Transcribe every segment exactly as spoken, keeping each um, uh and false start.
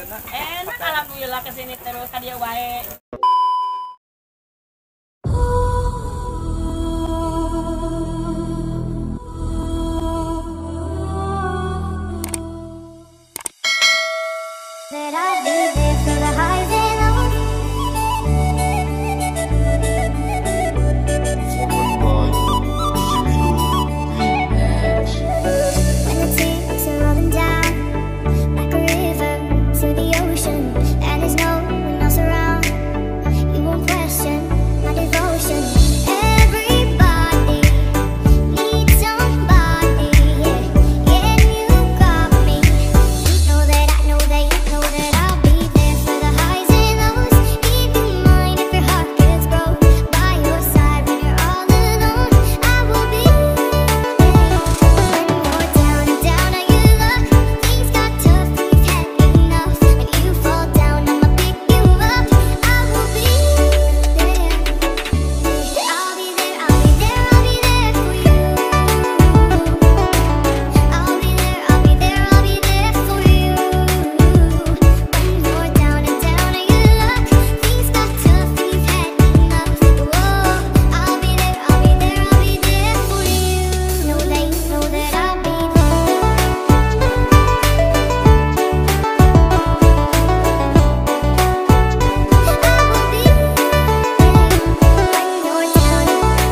Enak alhamdulillah kesini terus ka dieu wae. That I'll be there for the highs and lows. When the tears are rolling down like a river to the ocean, and there's no one else around, you won't question my devotion. Everybody needs somebody, yeah, yeah, you got me. You know that I know that you know that I'll be there for the highs and lows. Keep in mind if your heart gets broke, by your side when you're all alone. I will be there when you're down and down on your luck. Things got tough and you've had enough. When you fall down, I'ma pick you up. I will be there. I'll be there, I'll be there, I'll be there for you. I'll be there, I'll be there, I'll be there for you. When you're down and down on your luck, things got tough and you've had enough. Whoa, I'll be there, I'll be there, I'll be there for you. Know that you know that I'll be there. I will be there when you're down.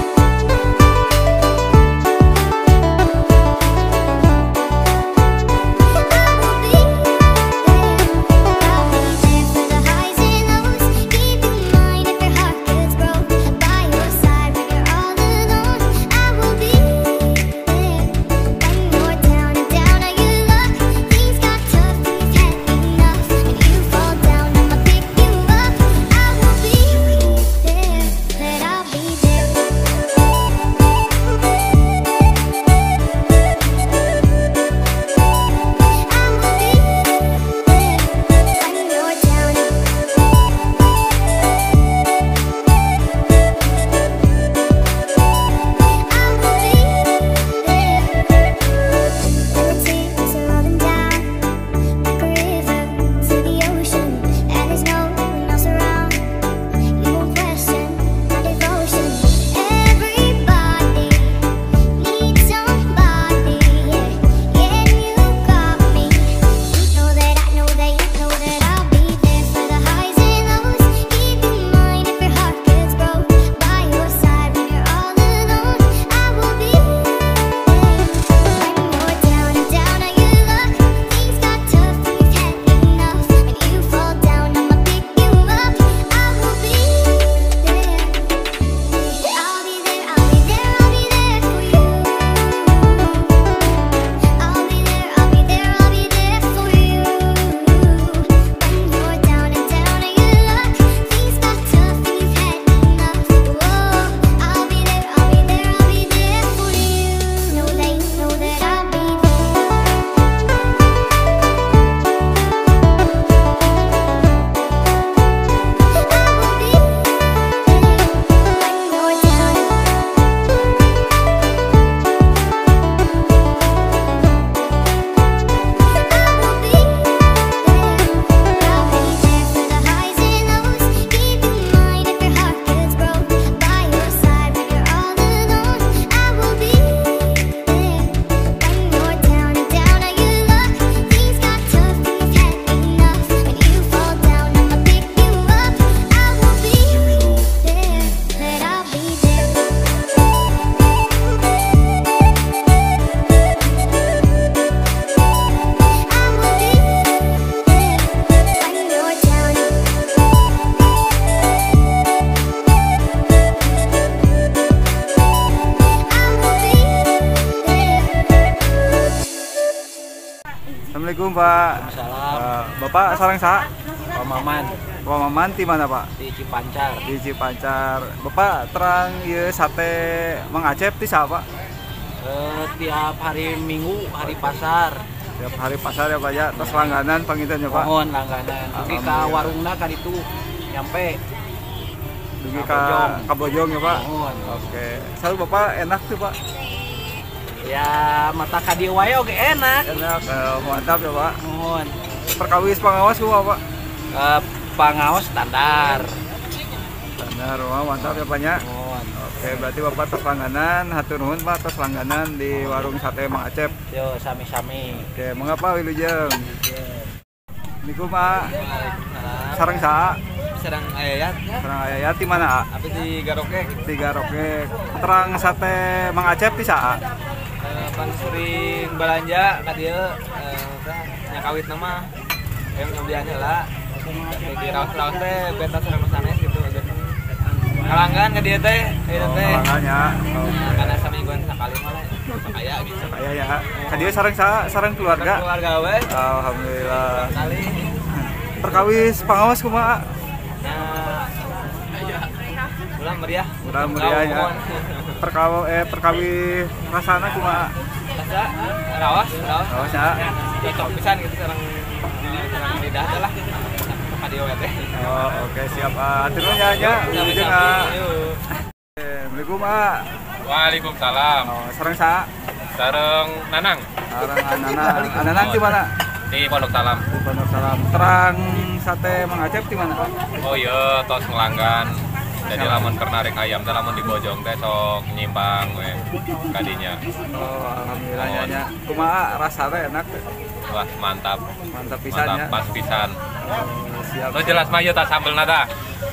Assalamualaikum Pak. Salam. Uh, Bapak sareng saha? Pak Maman Pak Maman di mana Pak? di Cipancar. Di Cipancar. Bapak terang ieu sate Mang Acep ti saha Pak? Eh, tiap hari Minggu hari pasar. Tiap hari pasar ya Pak ya. Terus langganan panginten ya Pak. Mohon langganan. Dugi ka warungna ka ditu nyampe. Dugi ka Kabojong ya Pak. Mohon. Oke. Salu Bapak enak tuh Pak. Ya mata ka dieu wae oge enak. Enak, uh, mantap ya Pak. Mohon. perkawis pengawas kumaha Pak? Eh, pengawas standar. Benar, wah mantap ya Pak nya. Mohon. Oke, berarti Bapak tos langganan, hatur nuhun Pak tos langganan di warung sate Mang Acep. Yo sami-sami. Oke, mengapa Wilujeng? Niku Pak sareng saha? Serang ayat. Sareng ayat di mana? A? Apa di Garokek? Tiga rokek. Terang sate Mang Acep di saha? Eh, pan sering belanja ka dieu eh nya kawit nama. Yang nyobiannya lah. Di raos-raos teh beta sareng sanes gitu. Kalanggan ka dieu teh, ieu Oh, teh. makanya. Nah, karena samingguan sakali mah lah. Kaya gitu. Kaya ya. Kadieu sareng saha? Sareng keluarga. Keluarga we. Alhamdulillah. Kali. Perkawis pengawas kumaha? Nah, ulang meriah. Udah meriahnya. Perkaw eh perkawis rasana kumaha? Rasa rawas, rawas. Rawasnya. Cocok pisan gitu sareng sareng lidah teh lah. Ka dieu we teh. Oh, oke siap. Atur nuhun nya nya. Wilujeng ah. Yuk. Assalamualaikum ah. Waalaikumsalam. Oh, sareng saha? Sareng Nanang Sareng Ananang. Ananang di mana? di Pondok Salam. Di Pondok Salam. Terang sate Mang Acep di mana Pak? Oh iya, tos ngelanggan. Jadi lamun pernah rek ayam teh lamun di Bojong teh sok nyimpang we kadinya. Oh, alhamdulillah nya nya. Kumaha rasana enak teh? Wah, mantap. Mantap pisan Mantap nya. pas pisan. Oh, siap. Terus jelas mah ieu tah sambelna tah.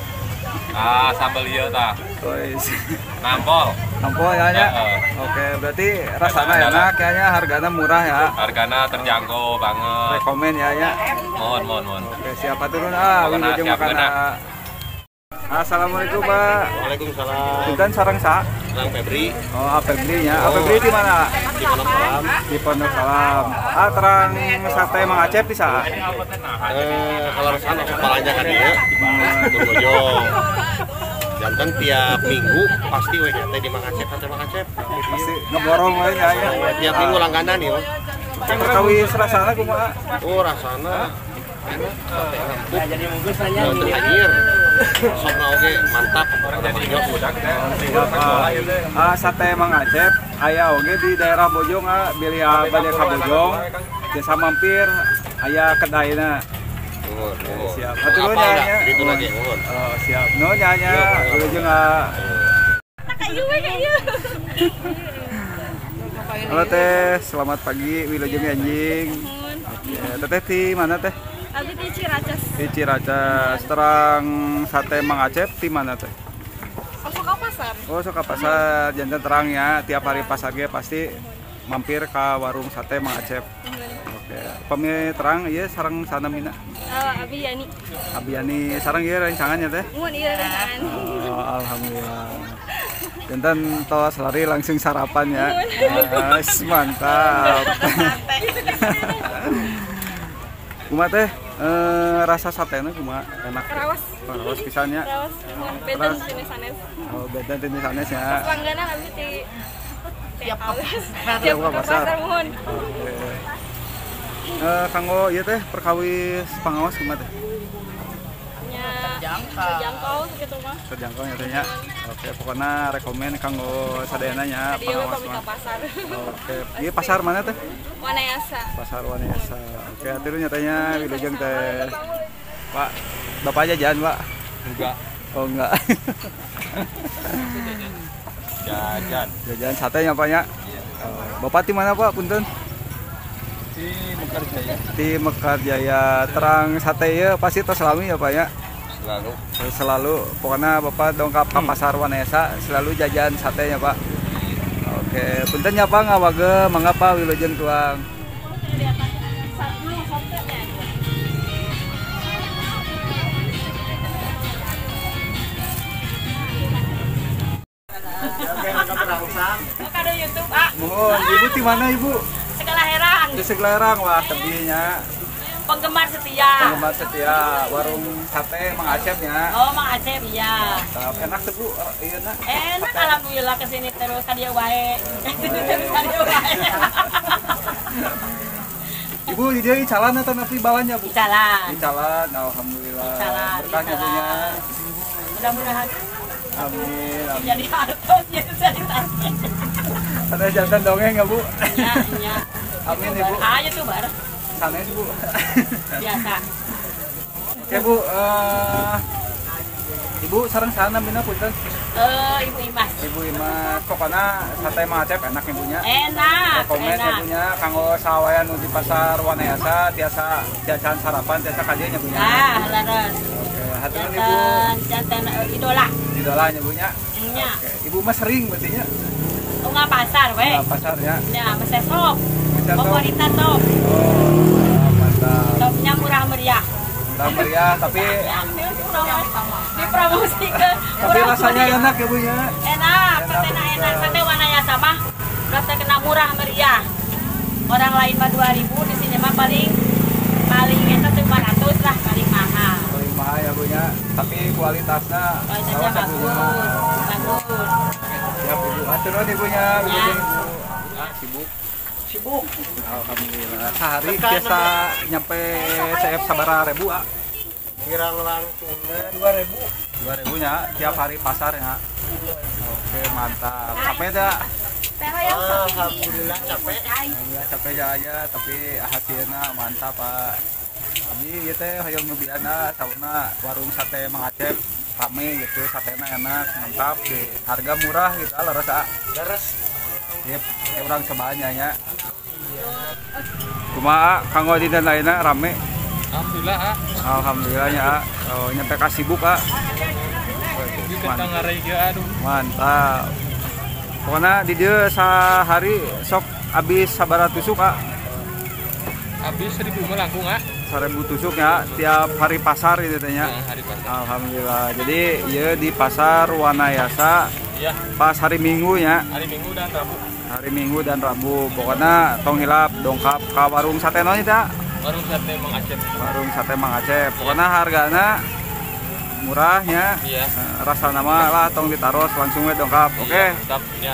Ah, sambel ieu tah. Guys. Nampol. Ampun ya nya. Heeh. Oke, berarti rasana Enak, enak ya nya, hargana murah ya. Hargana terjangkau banget. Rekomen ya nya. Mohon, mohon, mohon. Oke, siapa turun ah, Pokokna wilujeng siap makan. geuna. Assalamualaikum Pak. Waalaikumsalam. Punten sareng saha? Sareng Febri Oh, Febri nya. Febri di mana? di Pondok Salam. Di Pondok Salam. Ah, terang sate Mang Acep di saha? Eh, kalau resana kepalanya kan dia di Bojong. Jantan tiap minggu pasti we teh di Mang Acep, sate Mang Acep. Pasti ngeborong we nya ya. Tiap minggu langganan ya. Perkawis rasana kumaha? Oh, rasana enak, sate empuk. Eh, teu hanyir. Sopna oge mantap. Jadi budak Siap, ah, sate Mang Acep aya oge di daerah Bojong ah, bilih balik ka Bojong. Jasa mampir aya kedayna. Nuhun, nuhun. Siap. Mau Hatur nuhun apa nya dah? nya. Itu lagi nuhun. Oh, siap. No nya nya. Wilujeng ah. Kayu we kayu. Halo teh, selamat pagi Wilujeng anjing. Ya, teteh di mana teh? Abi di Ciracas. Di Ciracas. Terang sate Mang Acep di mana teh? Masuk ke pasar. Oh, sok ka pasar jantan terang ya. Tiap hari pasar ge pasti mampir ke warung sate Mang Acep. Oke. Pami terang ieu sareng sanamina. Uh, Abi Yani. Abiani sareng ieu rancangannya teh. Mun ieu rencangan. Oh, alhamdulillah. Jantan tos lari langsung sarapan ya. Yes, mantap. Kumaha teh? Eh, rasa satena kumaha? Enak. Rawas. Rawas pisannya. Rawas. Benten sini sanes. Oh, beda jenis sanes ya. Langganan Abi di tiap kawas. Tiap ka pasar. mun. Oke. Eh, kanggo ieu teh perkawis pangawas kumaha teh? Nya terjangkau gitu mah. Terjangkau nya teh nya. Oke, pokoknya rekomen kanggo sadayana nya Tadi we pangawas pamit mah. ka pasar. Oke, ieu pasar mana teh? Wanayasa. Pasar Wanesa. Oke, atur nyatanya Wilujeng teh. Pak, Bapak jajan, Pak? Enggak. Oh, enggak. Jajan. Jajan sate nya, Pak nya. Oh, Bapak di mana, Pak? Punten. Di Mekarjaya. Di Mekarjaya. Terang sate ieu pasti tos salami ya, Pak ya? Selalu. Selalu. Pokoknya Bapak dongkap ke Pasar Wanesa selalu jajan satenya, Pak. Oke, punten nya Pak ngawage mangga Wilujeng tuang. Kado YouTube, ah. Mohon, Ibu di mana, Ibu? Segala heran. Di Seglarang, wah tebinya. Penggemar setia. Penggemar setia warung sate Mang Acep nya. Oh, Mang Acep ya. Mantap. Enak tuh, Bu. Iya, nak. Enak alhamdulillah kesini terus kadia wae. Terus kadia wae. Ibu di dia calan atau napi bawahnya, Bu? Jalan. Di calan, alhamdulillah. Jalan. Berkahnya punya. Mudah-mudahan Amin. Amin. jadi hartos jadi cerita. Ada jantan dongeng nggak, Bu? Ya, ya. Amin, Ibu. Ayo tuh bar. sanes Bu. Biasa. Oke Bu, eh, Ibu sareng sana bina punten. Eh, Ibu Imas. Ibu Imas, pokoknya sate Mang Acep enak ibunya. Enak, Komen enak. ibunya, kanggo sawayan nu di pasar Wanayasa tiasa jajan sarapan tiasa kajian ibunya. Ah, laras. Oke, haturun Ibu. Jantan, jantan eh, idola. Idola ibunya. Nya. Oke, Ibu mah sering berarti nya. Oh, nggak pasar, weh. Nah, pasarnya. Ya, mesti sop. Bisa sop. Favorita sop. Oh, mantap. Sopnya murah meriah. Murah meriah tapi Dipromosikan. tapi Murah rasanya meriah. enak ya Bu ya. Enak, Enak, satenya betul. enak. Sate Wanayasa mah rasa kena murah meriah. Orang lain mah dua ribu, di sini mah paling paling eta lima ratus lah paling mahal. Paling mahal ya Bu ya. Tapi kualitasnya Kualitasnya awas ya, Bu, bagus. ya. Bagus. Siap Ibu. Haturun ibunya. Ya. Ah, sibuk. Sibuk. Alhamdulillah. Sehari biasa nyampe C F sabaraha ribu ah. Kirang langsung dua ribu. dua ribunya tiap hari pasar ya. Oke, mantap. Capek dah. alhamdulillah capek. Ya, capek aja tapi hasilnya mantap Pak. Abi ieu teh hoyong nyobiana sauna warung sate Mang Acep rame gitu, satena enak, mantap, di harga murah gitu lah rasa. Beres. Yep, kayak orang cobaannya ya. Kumaha kanggo dina lainna rame. Alhamdulillah ah. Alhamdulillahnya ah. Oh, nyampe ka sibuk ah. Di kentang ngarai ge aduh. Mantap. Pokoknya di dieu sehari sok habis sabaraha tusuk ah. Habis seribu mah langkung ah. seribu tusuk ya tiap hari pasar gitu teh nya. Nah, hari pasar. Alhamdulillah. Jadi ieu di pasar Wanayasa Iya, pas hari Minggu ya. hari Minggu dan Rabu. Hari Minggu dan Rabu. Pokoknya tong hilap dongkap ka warung sate naon eta? Warung sate Mang Acep. Warung sate Mang Acep. Pokoknya hargana murahnya. Iya. Rasa nama lah tong ditaros langsung we dongkap. Oke. Iya, tetap ya.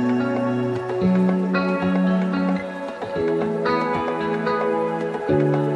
Thank you.